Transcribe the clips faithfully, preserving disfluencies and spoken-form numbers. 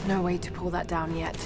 No way to pull that down yet.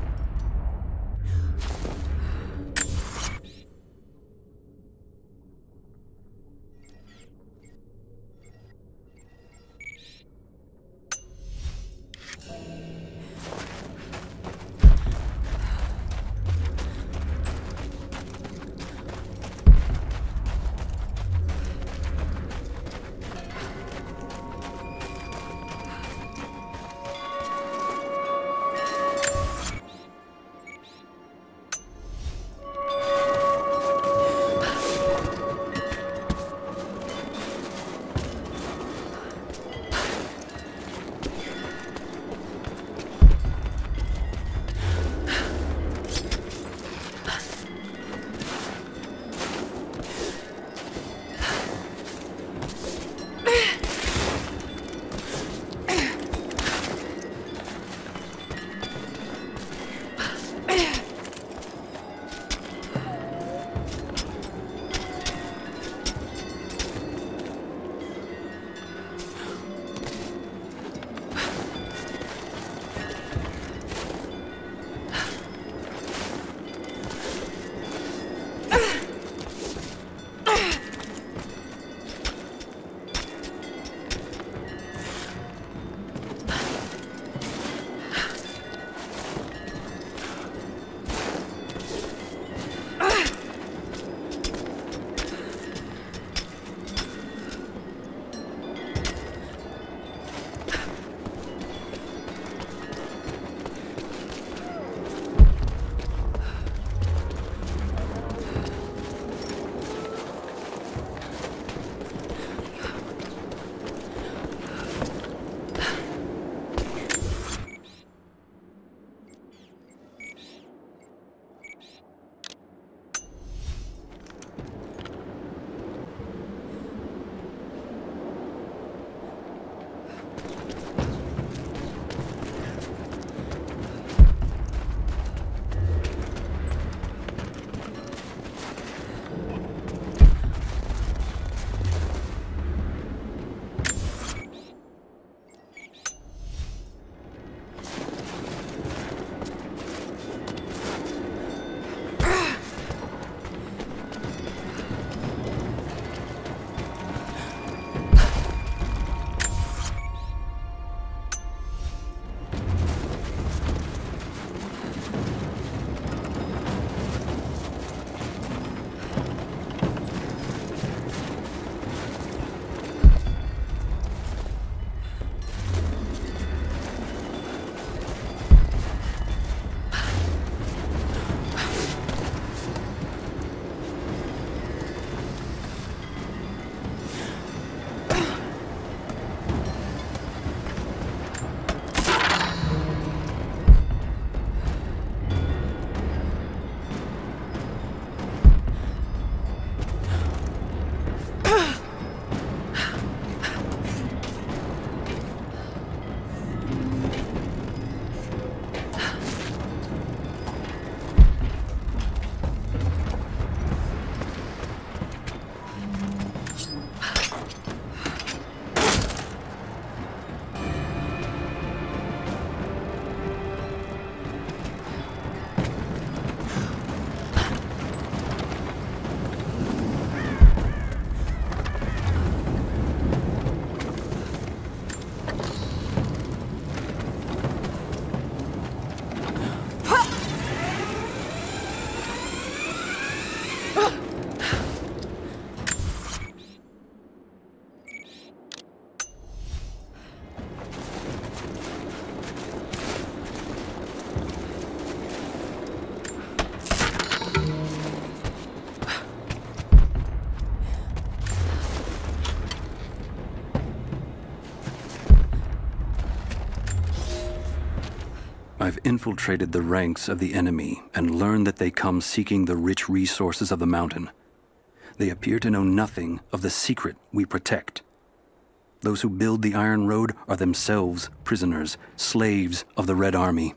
I've infiltrated the ranks of the enemy and learned that they come seeking the rich resources of the mountain. They appear to know nothing of the secret we protect. Those who build the Iron Road are themselves prisoners, slaves of the Red Army.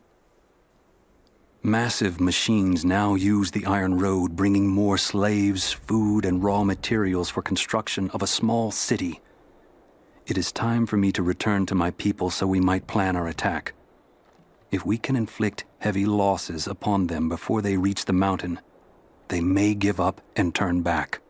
Massive machines now use the Iron Road, bringing more slaves, food, and raw materials for construction of a small city. It is time for me to return to my people so we might plan our attack. If we can inflict heavy losses upon them before they reach the mountain, they may give up and turn back.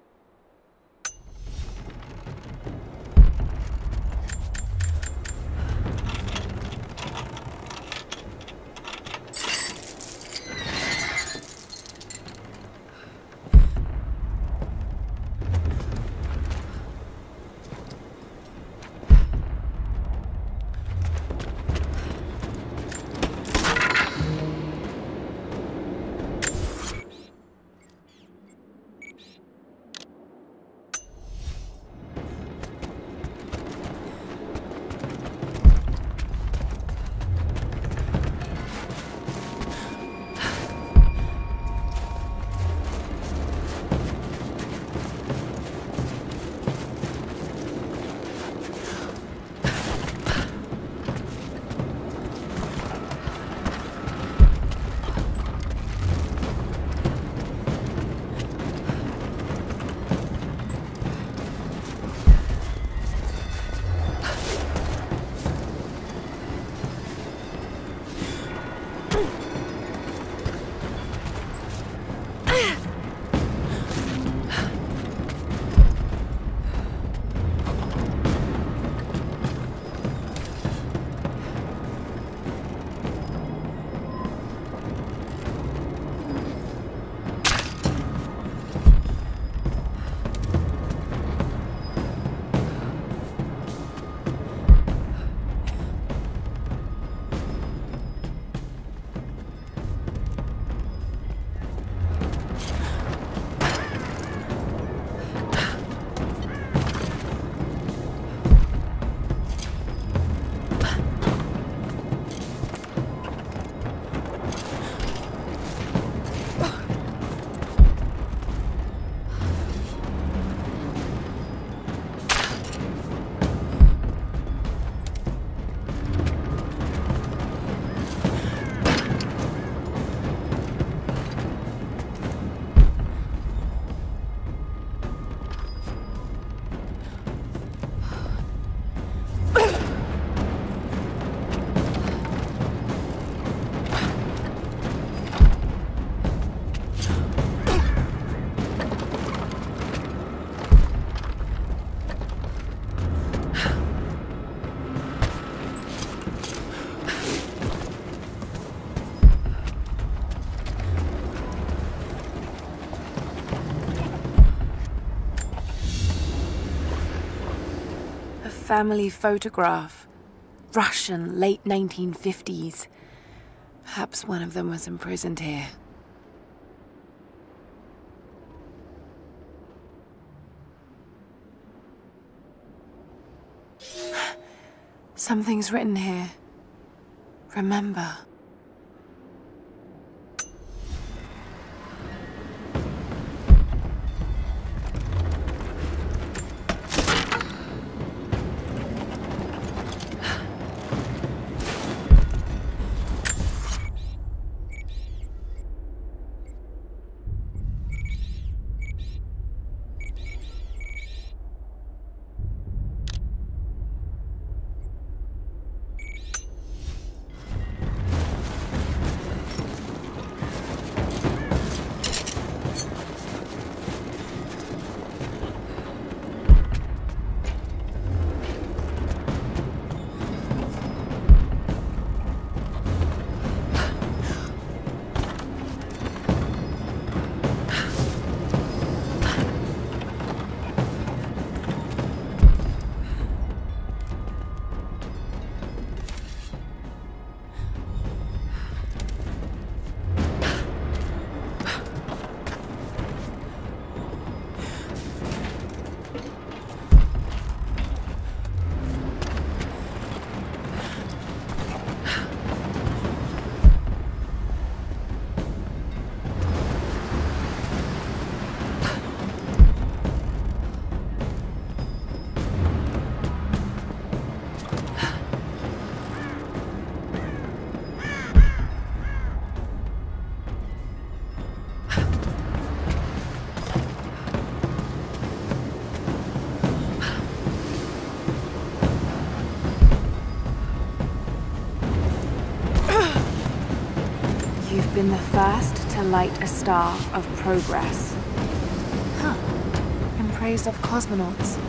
Family photograph. Russian, late nineteen fifties. Perhaps one of them was imprisoned here. Something's written here. Remember. been the first to light a star of progress. Huh. In praise of cosmonauts.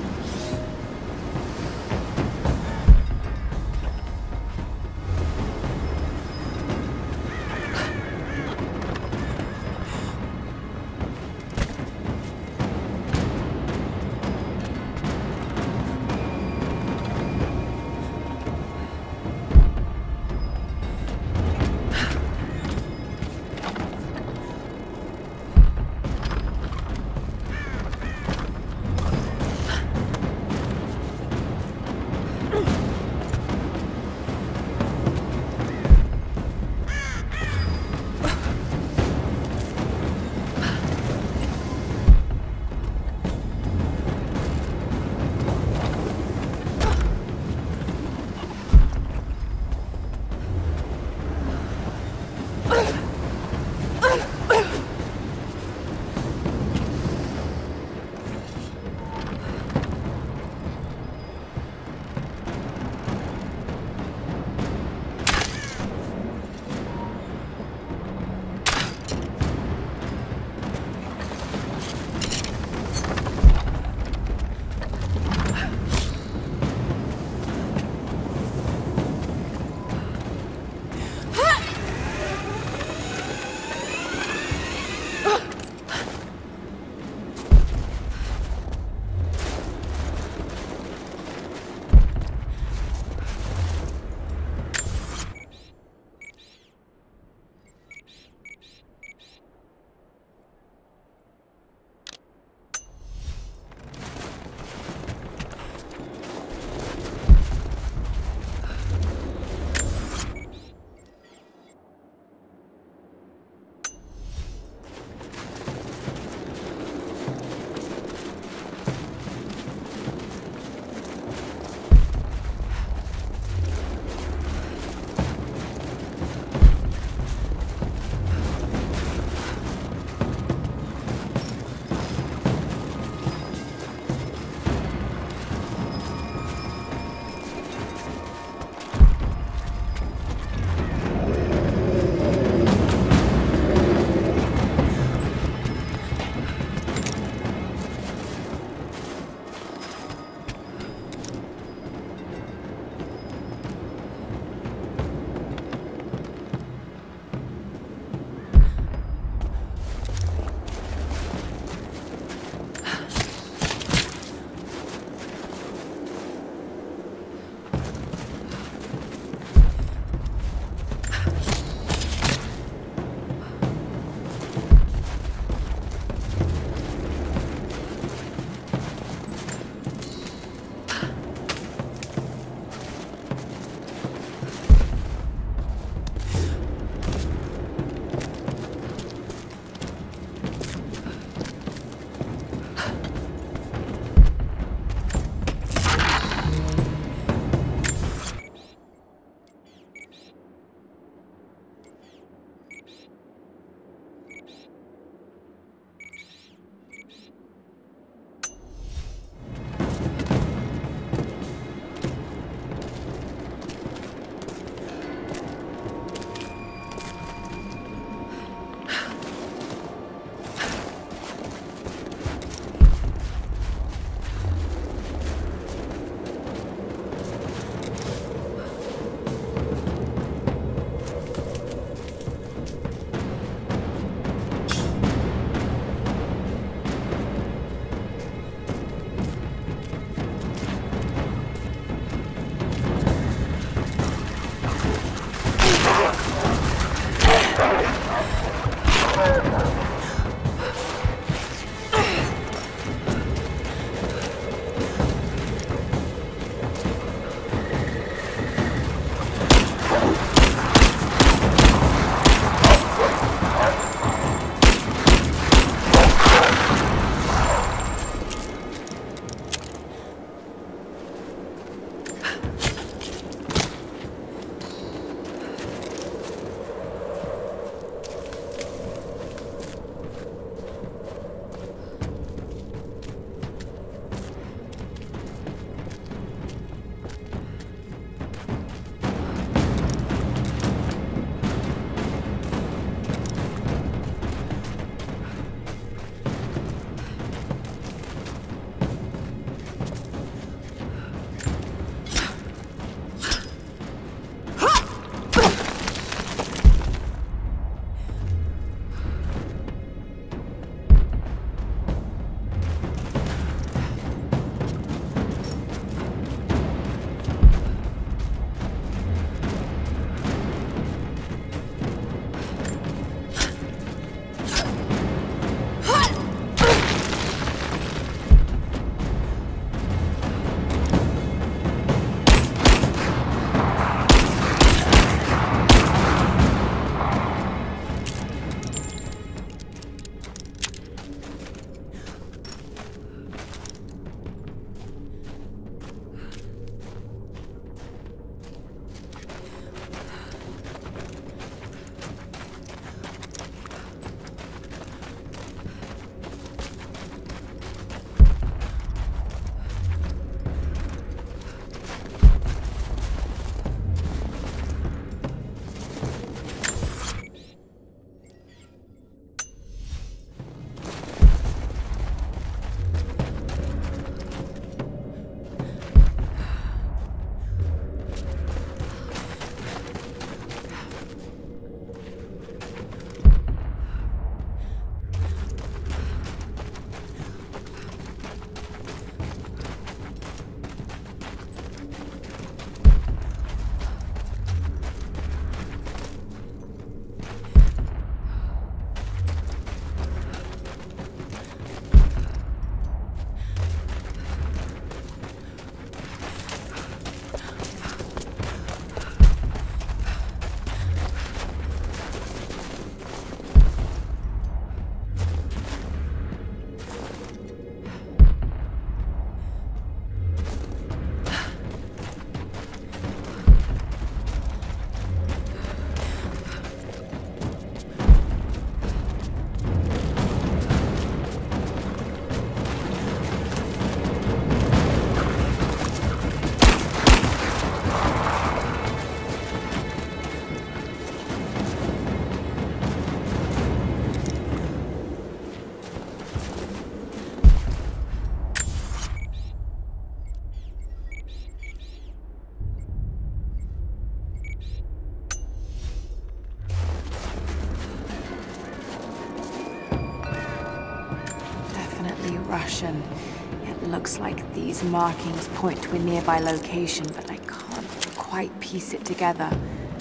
Russian. It looks like these markings point to a nearby location, but I can't quite piece it together.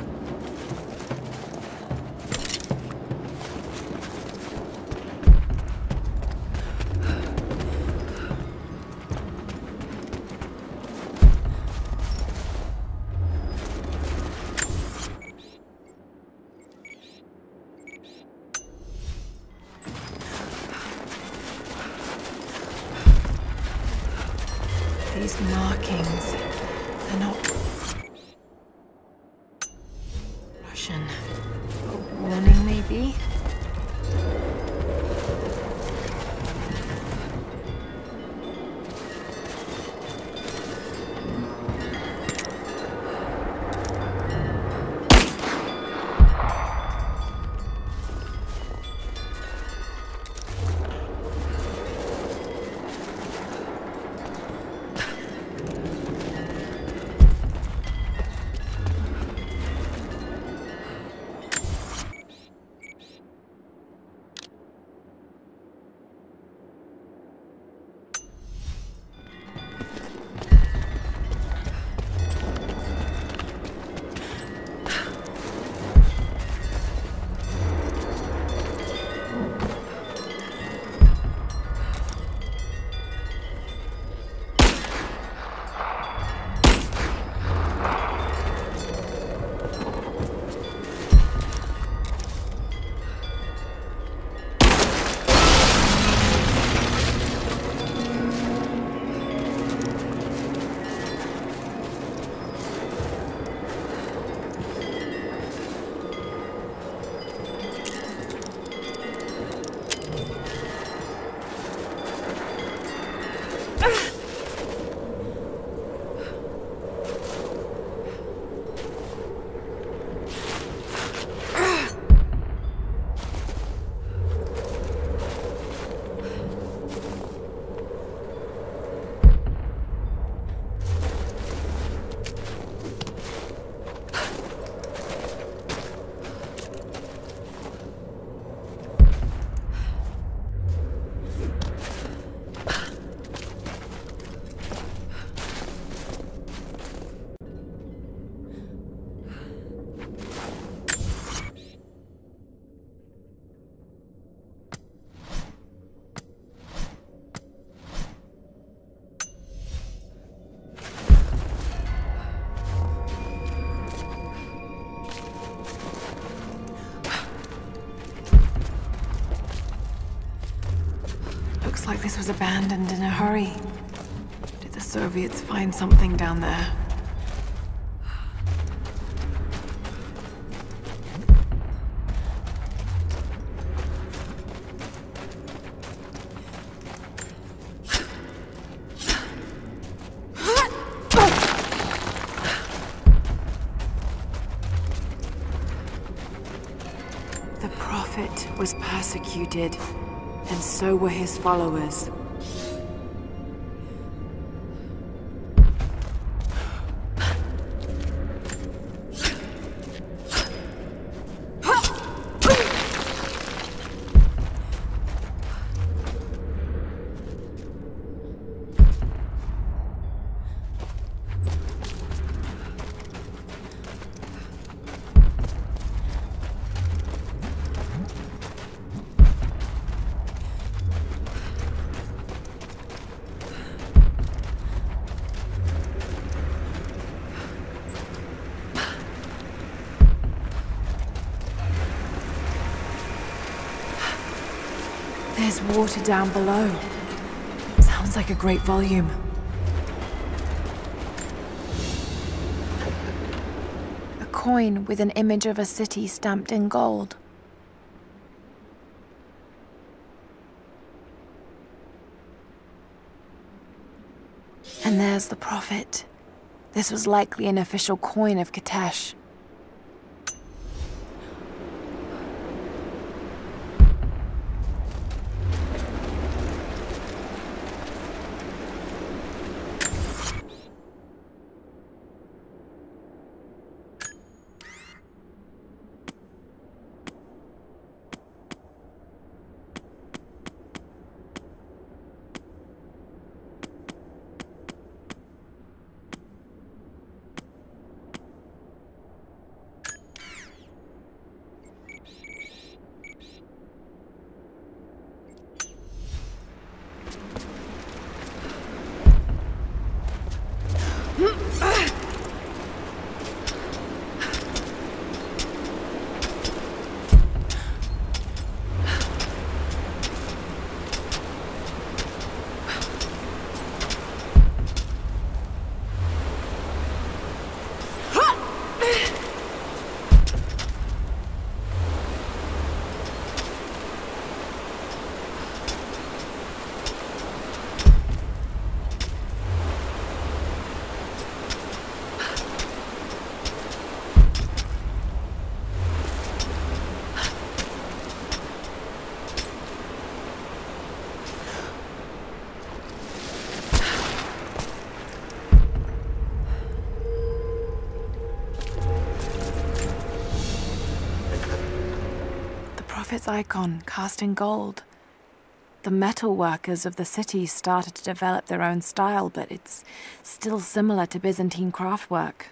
These markings, they're not Russian. A warning, maybe? Looks like this was abandoned in a hurry. Did the Soviets find something down there? The Prophet was persecuted, and so were his followers. There's water down below. Sounds like a great volume. A coin with an image of a city stamped in gold. And there's the Prophet. This was likely an official coin of Kitesh. its icon cast in gold. The metal workers of the city started to develop their own style, but it's still similar to Byzantine craftwork.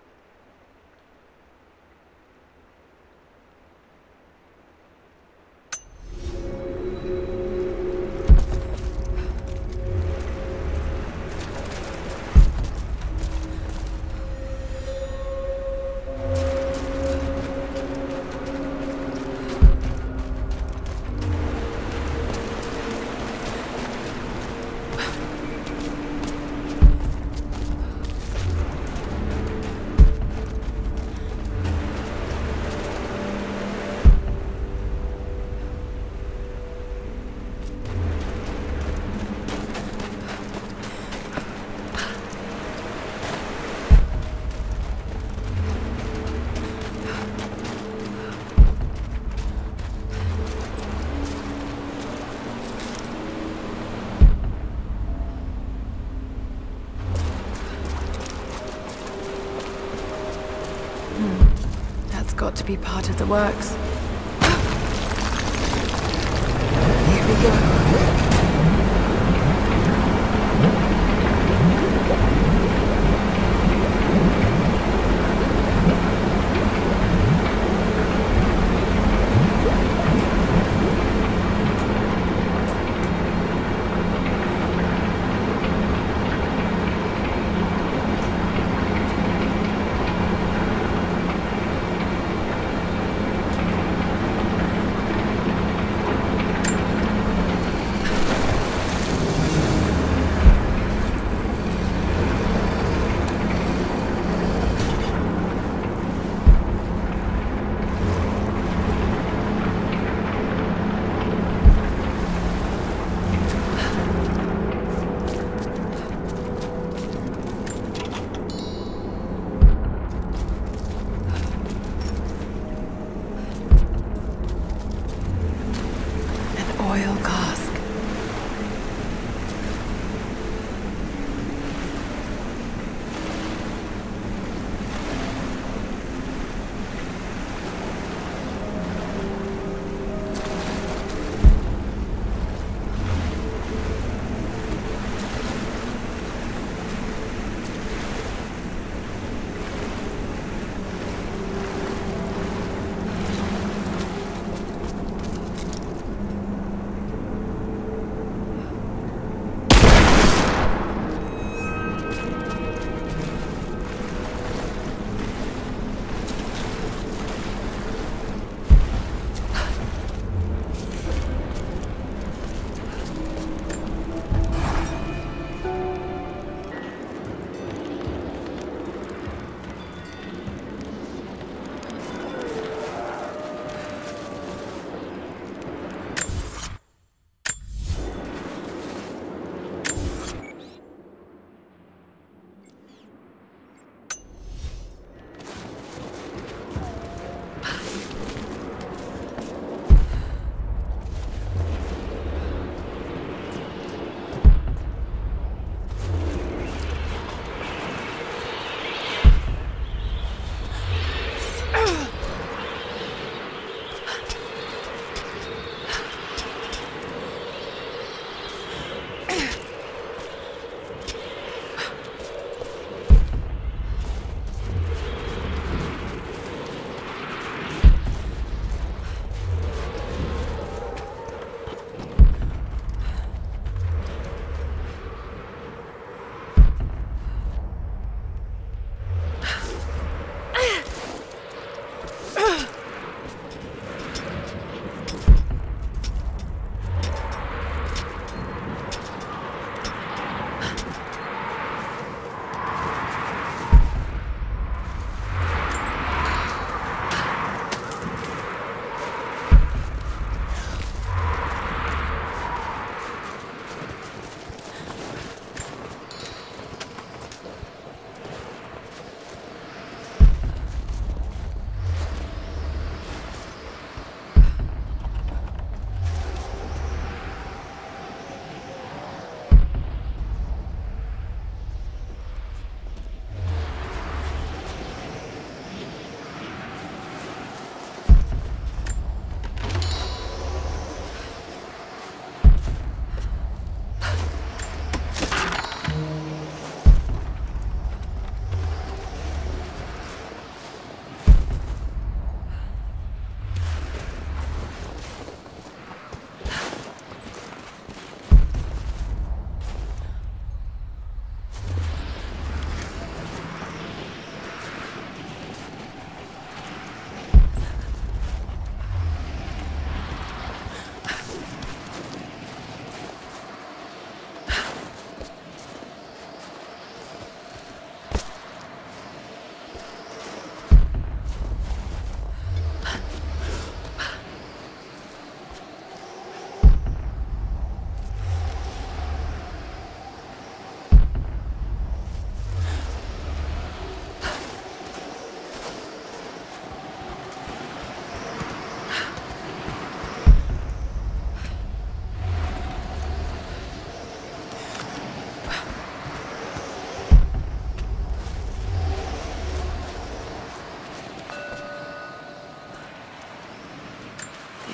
Got to be part of the works. Here we go.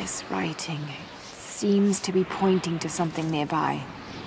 This writing seems to be pointing to something nearby.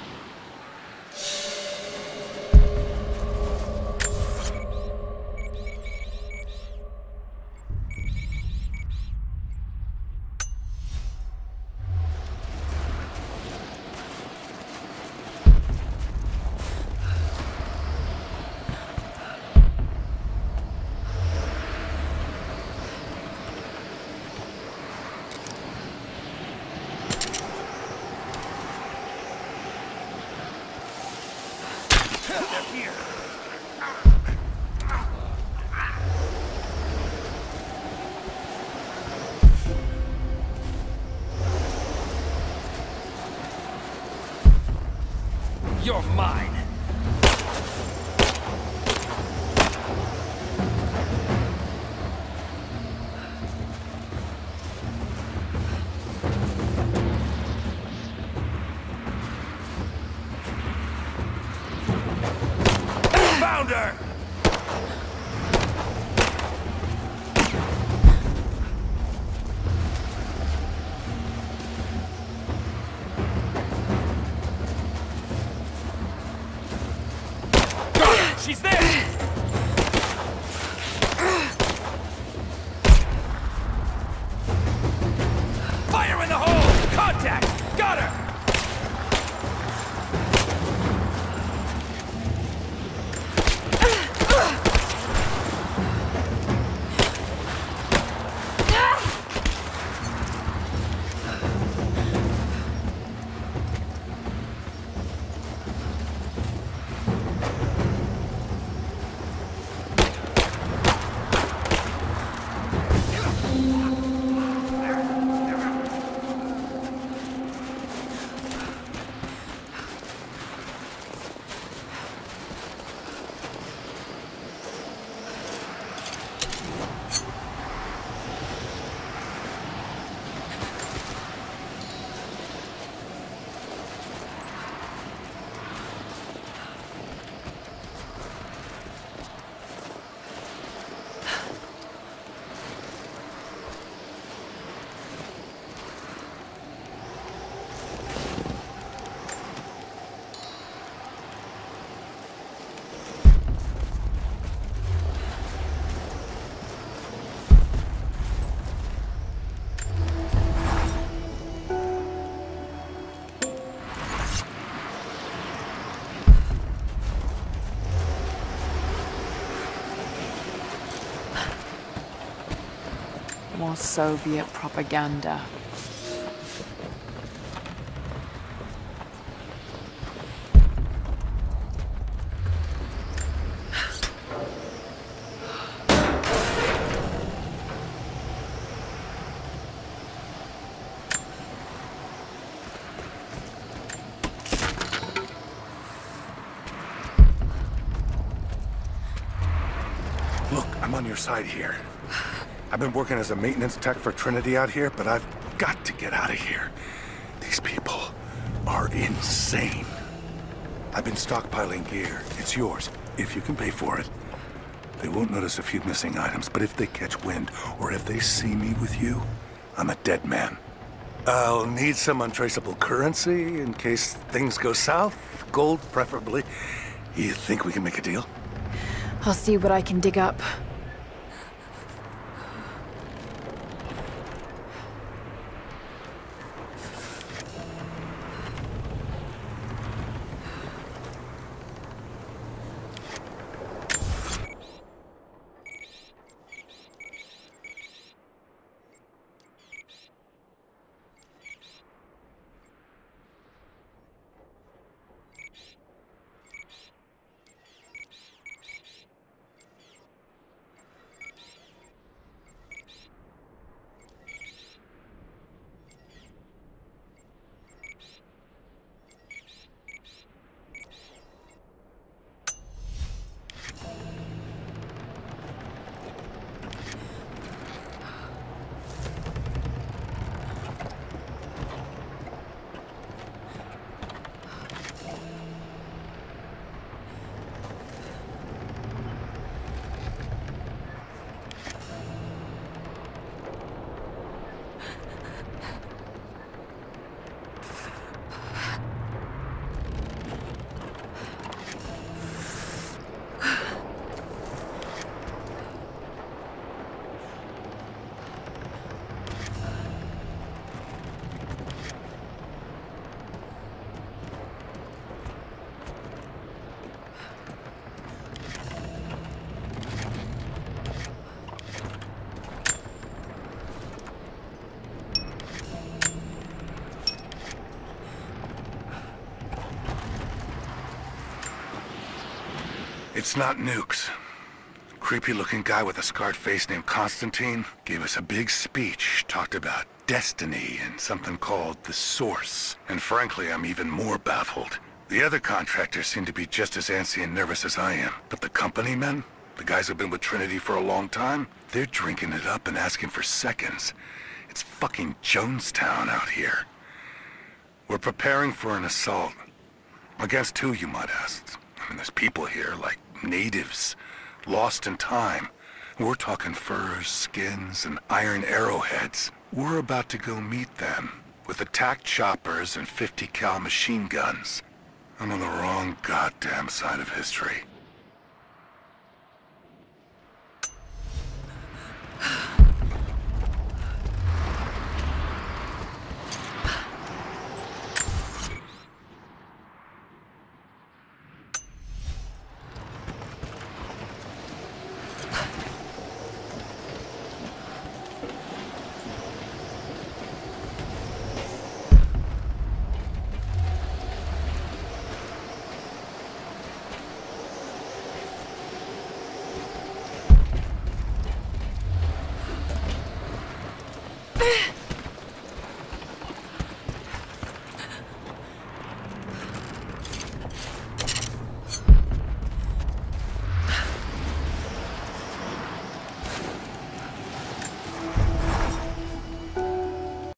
You're mine! Found her! She's there! Fire in the hole! Contact! Got her! More Soviet propaganda. Look, I'm on your side here. I've been working as a maintenance tech for Trinity out here, but I've got to get out of here. These people are insane. I've been stockpiling gear. It's yours, if you can pay for it. They won't notice a few missing items, but if they catch wind, or if they see me with you, I'm a dead man. I'll need some untraceable currency in case things go south. Gold, preferably. You think we can make a deal? I'll see what I can dig up. It's not nukes. Creepy-looking guy with a scarred face named Constantine gave us a big speech, talked about destiny and something called the Source. And frankly, I'm even more baffled. The other contractors seem to be just as antsy and nervous as I am. But the company men, the guys who've been with Trinity for a long time, they're drinking it up and asking for seconds. It's fucking Jonestown out here. We're preparing for an assault. Against who, you might ask? I mean, there's people here, like natives, lost in time. We're talking furs, skins, and iron arrowheads. We're about to go meet them with attack choppers and fifty cal machine guns. I'm on the wrong goddamn side of history.